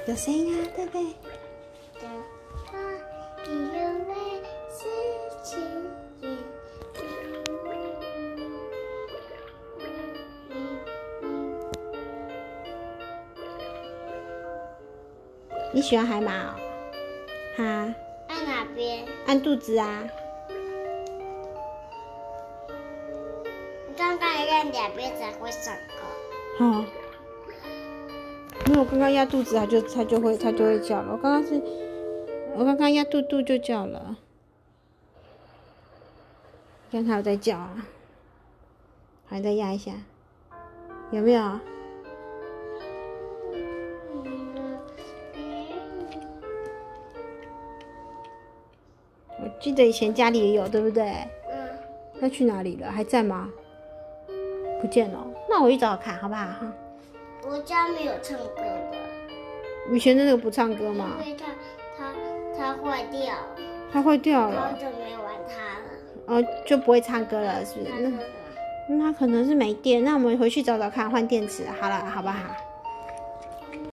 有声音啊，对不对？你喜欢海马哦？哈？ 按哪边？ 按肚子啊。 你刚刚要按两边才会上课。 哦。因为我刚刚压肚子，它就会叫了。我刚刚压肚肚就叫了。你看它有在叫啊，还再压一下，有没有？我记得以前家里也有，对不对？ 嗯。 它去哪里了？还在吗？不见了。那我去找看好不好？ 我家没有唱歌的。 以前的那个不唱歌吗？ 因为它坏掉。 它坏掉了。 好久没玩它了。 哦，就不会唱歌了，是不是？那它可能是没电。那我们回去找找看，换电池好了，好不好？